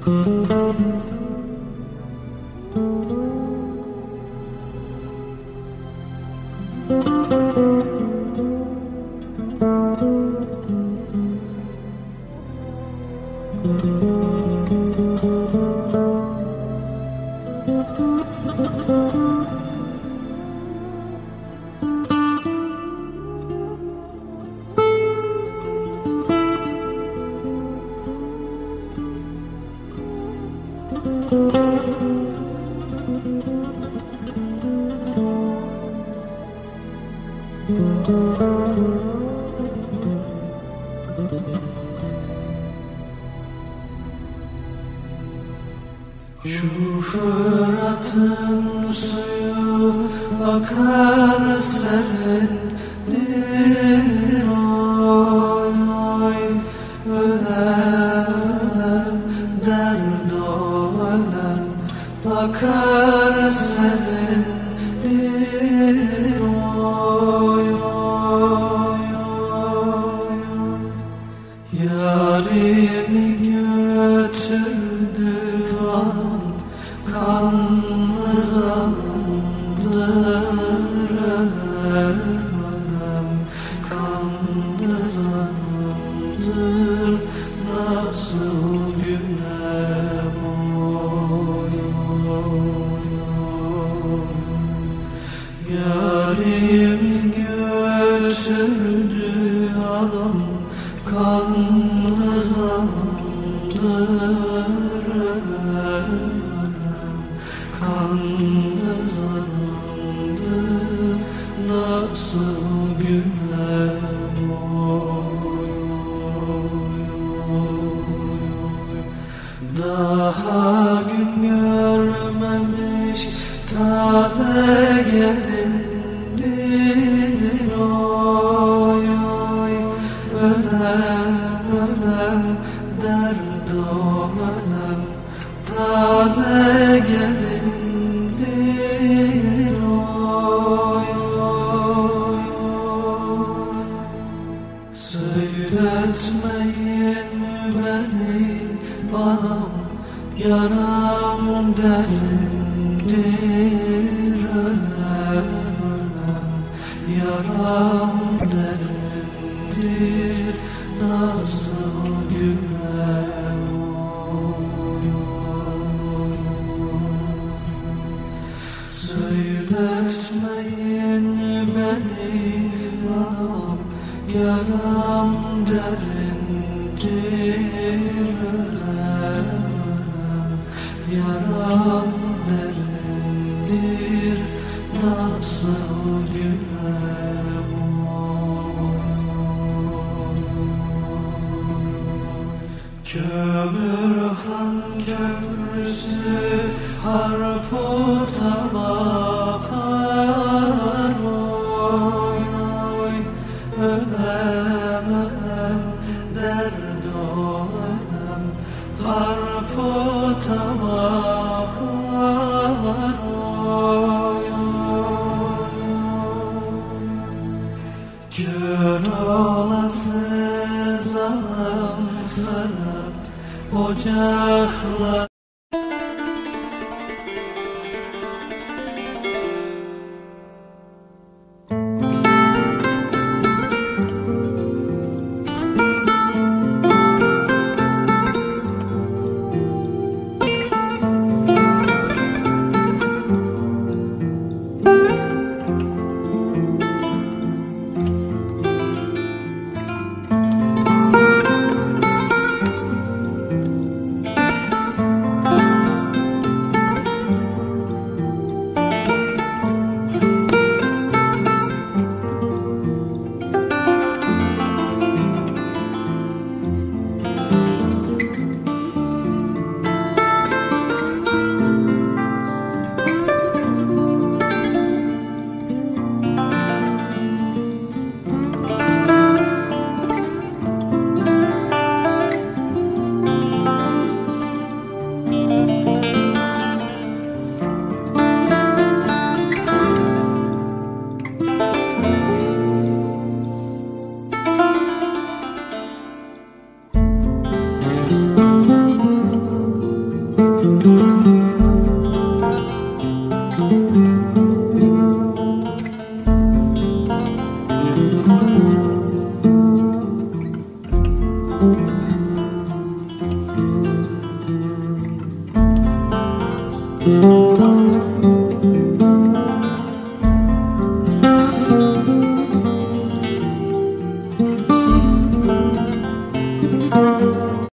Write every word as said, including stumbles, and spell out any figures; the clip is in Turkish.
Şu Fırat'ın suyu akar serindir, oy oy, ölem derd o ölem akar serindir, oy oy oy. Yarimi götürdü anam, kanlı zalimdir, ölem ölem kanlı zalimdir, nasıl günem, oy oy oy. Yarimi götürdü anam, kanlı zalimdir, ölem kanlı zalimdir, nasıl günem, oy oy oy. Daha gün görmemiş taze gelindir, oy oy, ölem ölem derd o ölem taze gelindir, oy oy oy. Söyletmeyin beni anam, yaram derindir, ölem ölem yaram derindir, nasıl günem, oy oy. Söyletmeyin beni anam, yaram derindir, ölem ölem yaram derindir, nasıl günem, oy. Kömürhan köprüsü harputa bakar, oy oy, ölem ölem derd o ölem harputa bakar, oy oy oy. Kör olası zalim Fırat ocaklar. Müzik